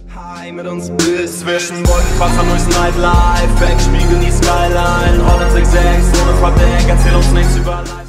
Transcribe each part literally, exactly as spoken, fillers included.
Hi mit uns bist zwischen Wolkenkreuzer durchs Nightlife, wegspiegeln die Skyline, Holland sechs sechs, ohne Verdeck, erzähl uns nichts über Lifestyle.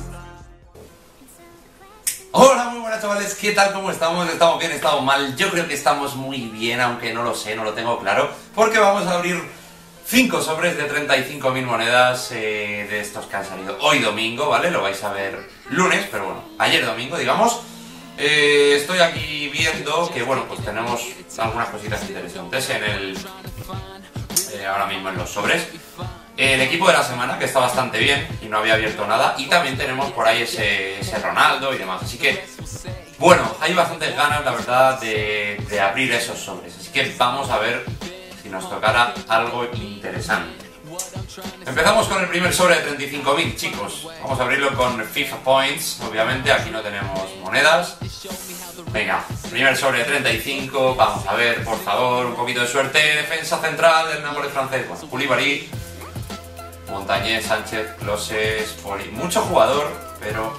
Hola, muy buenas chavales, ¿qué tal? ¿Cómo estamos? ¿Estamos bien? ¿Estamos mal? Yo creo que estamos muy bien, aunque no lo sé, no lo tengo claro, porque vamos a abrir cinco sobres de treinta y cinco mil monedas eh, de estos que han salido hoy domingo, ¿vale? Lo vais a ver lunes, pero bueno, ayer domingo, digamos. Eh, estoy aquí viendo que, bueno, pues tenemos algunas cositas interesantes en el... Eh, ahora mismo en los sobres. El equipo de la semana, que está bastante bien y no había abierto nada. Y también tenemos por ahí ese, ese Ronaldo y demás. Así que, bueno, hay bastantes ganas, la verdad, de, de abrir esos sobres. Así que vamos a ver si nos tocara algo interesante. Empezamos con el primer sobre de treinta y cinco mil, chicos. Vamos a abrirlo con FIFA Points, obviamente. Aquí no tenemos monedas. Venga, primer sobre de treinta y cinco. Vamos a ver, por favor, un poquito de suerte. Defensa central del Nápoles francés. Bueno, Koulibaly, Montañés, Sánchez, Closes, Poli. Mucho jugador, pero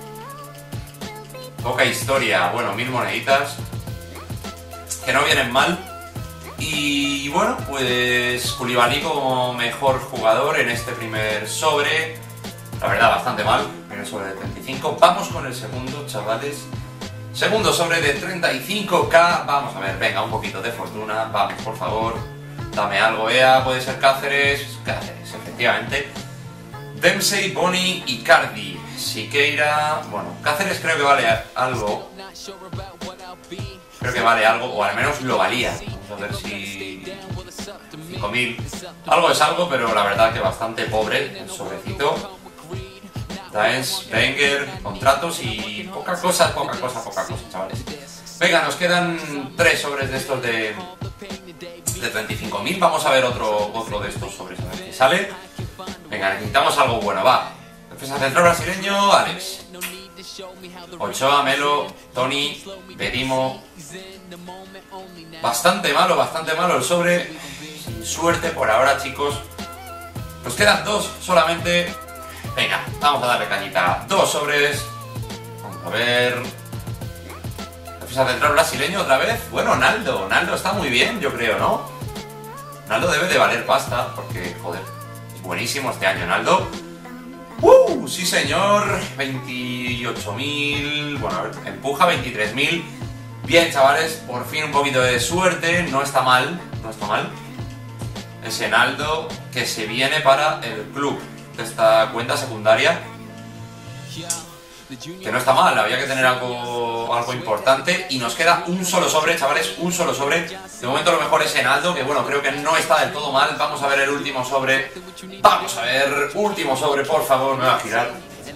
poca historia. Bueno, mil moneditas que no vienen mal. Y bueno, pues Koulibaly como mejor jugador en este primer sobre. La verdad, bastante mal. Primer sobre de treinta y cinco. Vamos con el segundo, chavales. Segundo sobre de treinta y cinco K. Vamos a ver, venga, un poquito de fortuna. Vamos, por favor. Dame algo, E A. Puede ser Cáceres. Cáceres, efectivamente. Dempsey, Boni y Icardi. Siqueira. Bueno, Cáceres creo que vale algo. Creo que vale algo, o al menos lo valía. Vamos a ver si... cinco mil. Algo es algo, pero la verdad que bastante pobre el sobrecito. Daens, Wenger, contratos y poca cosa, poca cosa, poca cosa, chavales. Venga, nos quedan tres sobres de estos de, de treinta y cinco mil. Vamos a ver otro, otro de estos sobres, a ver qué sale. Venga, necesitamos algo bueno, va. Defensa central brasileño, Alex. Ochoa, Melo, Tony, Berimo. Bastante malo, bastante malo el sobre. Sin suerte por ahora, chicos. Nos quedan dos solamente. Venga, vamos a darle cañita. Dos sobres. Vamos a ver. Defensa central brasileño otra vez. Bueno, Naldo. Naldo está muy bien, yo creo, ¿no? Naldo debe de valer pasta, porque, joder, es buenísimo este año, Naldo. ¡Uh! Sí, señor. veintiocho mil. Bueno, a ver, empuja veintitrés mil. Bien, chavales, por fin un poquito de suerte. No está mal, no está mal. Ese Naldo que se viene para el club de esta cuenta secundaria. Que no está mal, había que tener algo, algo importante. Y nos queda un solo sobre, chavales, un solo sobre. De momento lo mejor es Enaldo, que bueno, creo que no está del todo mal. Vamos a ver el último sobre. Vamos a ver, último sobre, por favor, me va a girar.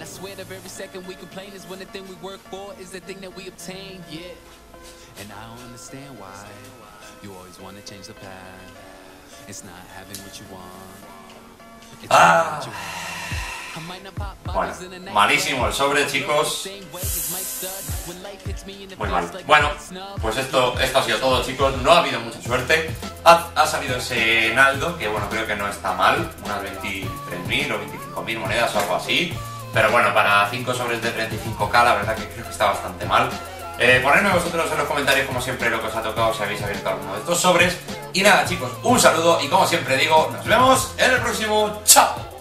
Ah. Bueno, malísimo el sobre, chicos. Muy mal. Bueno, pues esto, esto ha sido todo, chicos. No ha habido mucha suerte. Ha, ha salido ese Naldo, que bueno, creo que no está mal. Unas veintitrés mil o veinticinco mil monedas o algo así. Pero bueno, para cinco sobres de treinta y cinco K, la verdad que creo que está bastante mal. Eh, ponedme vosotros en los comentarios, como siempre, lo que os ha tocado, si habéis abierto alguno de estos sobres. Y nada, chicos, un saludo y como siempre digo, nos vemos en el próximo. ¡Chao!